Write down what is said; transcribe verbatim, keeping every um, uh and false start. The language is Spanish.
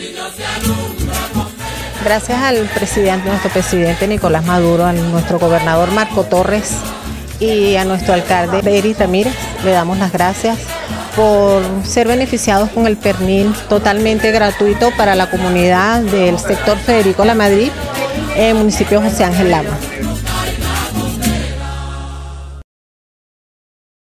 Gracias al presidente, nuestro presidente Nicolás Maduro, a nuestro gobernador Marco Torres y a nuestro alcalde Eric Ramírez, le damos las gracias por ser beneficiados con el pernil totalmente gratuito para la comunidad del sector Federico Lamadrid, en el municipio José Ángel Lama.